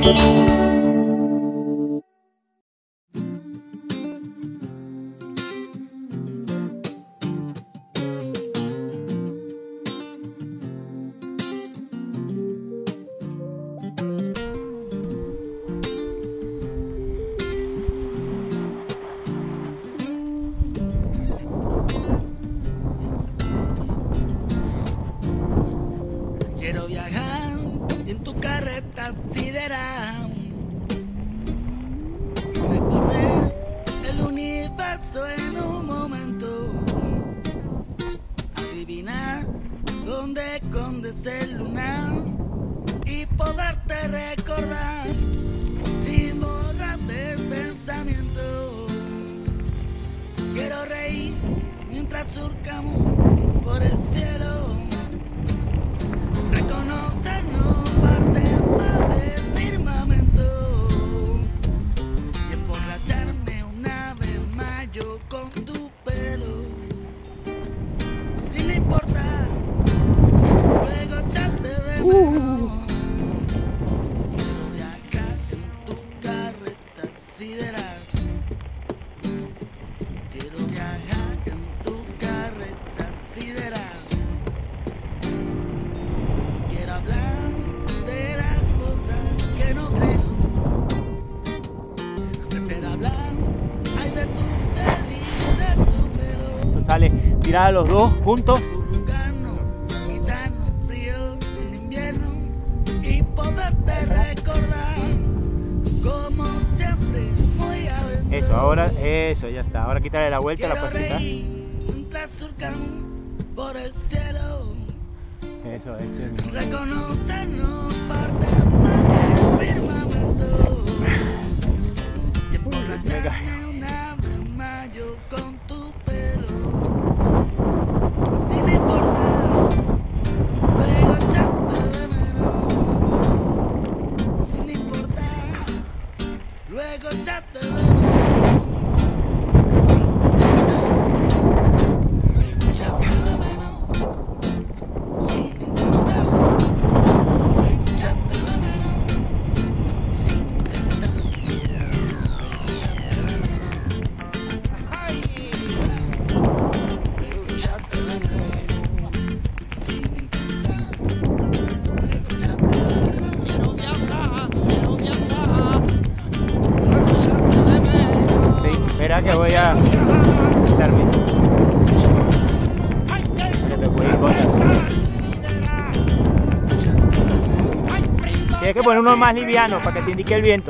Quiero viajar en tu carreta sideral, recorrer el universo en un momento, adivinar dónde escondes el lunar y poderte recordar sin borrar del pensamiento. Quiero reír mientras surcamos por el cielo, reconocernos parte más del firmamento y emborracharme una vez más yo con tu pelo, sin importar luego echarte de menos. Quiero viajar en tu carreta sideral, quiero viajar en tu carreta sideral. Hablar de las cosas que no creo, prefiero hablar ay de tu piel y de tu pelo. Eso sale, tirar a los dos juntos. Currucarnos, quitarnos frío en invierno y poderte recordar como siempre muy adentro. Eso, ahora, eso, ya está. Ahora quítale la vuelta a la Quiero puertita. reír mientras surcamos por el cielo, Eso, eso. reconocernos parte más del firmamento y emborracharme una vez más yo con tu pelo, sin importar luego echarte de menos, sin importar luego echarte de menos. Espera que voy a quitarme. Tienes que poner uno más liviano para que te indique el viento.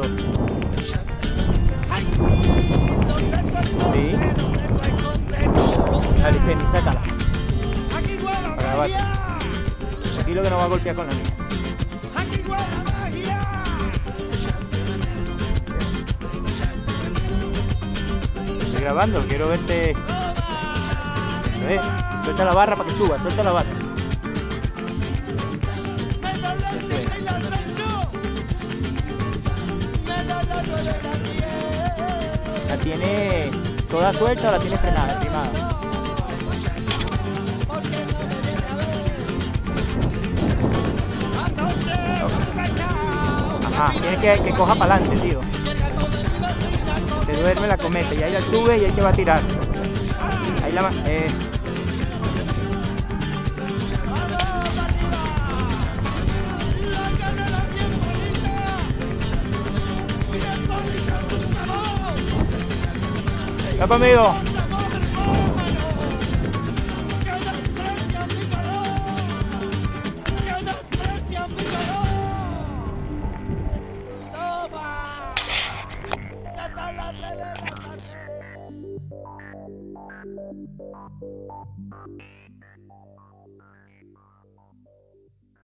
Sí. Dale, Penny, sácala. Para grabarte. Aquí lo que no va a golpear con la mía. Estoy grabando, quiero verte. Suelta la barra para que suba, suelta la barra. ¿La tiene toda suelta o la tiene frenada? Ajá, tiene que coja para adelante, tío. Se duerme la cometa y ahí la sube y ahí te va a tirar. Ahí la va. ¡Va conmigo! ¡Toma!